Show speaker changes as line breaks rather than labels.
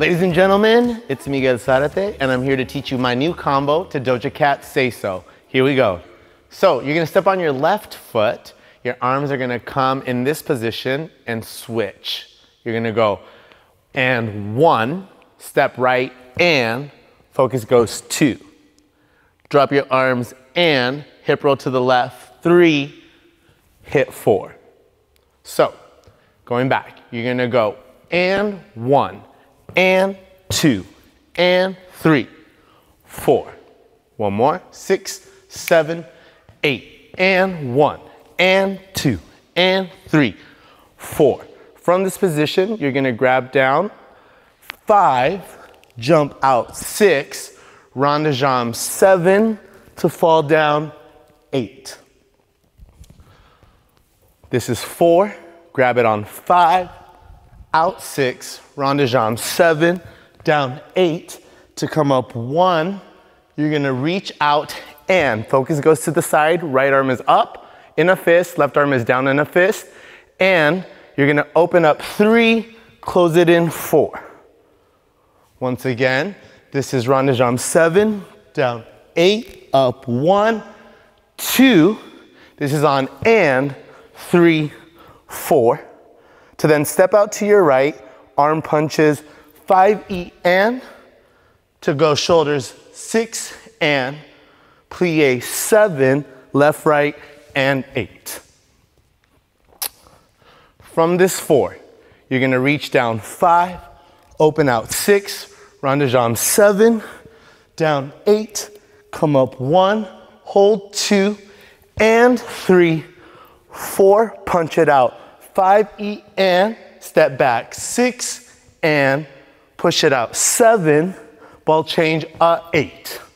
Ladies and gentlemen, it's Miguel Zarate, and I'm here to teach you my new combo to Doja Cat Say So. Here we go. So you're gonna step on your left foot, your arms are gonna come in this position and switch. You're gonna go and 1, step right, and focus goes 2. Drop your arms and hip roll to the left, 3, hit 4. So, going back, you're gonna go and 1, and 2, and 3, 4. One more, 6, 7, 8, and 1, and 2, and 3, 4. From this position, you're gonna grab down, 5, jump out, 6, rond de jambe, 7, to fall down, 8. This is 4, grab it on 5, out 6, rond de jambe 7, down 8, to come up 1, you're gonna reach out and focus goes to the side, right arm is up in a fist, left arm is down in a fist, and you're gonna open up 3, close it in 4. Once again, this is rond de jambe 7, down 8, up 1, 2, this is on and 3, 4. To then step out to your right, arm punches 5 and, to go shoulders 6 and, plie 7, left, right, and 8. From this 4, you're gonna reach down 5, open out 6, rond de jambe 7, down 8, come up 1, hold 2, and 3, 4, punch it out. 5 and, step back, 6 and, push it out, 7, ball change, 8.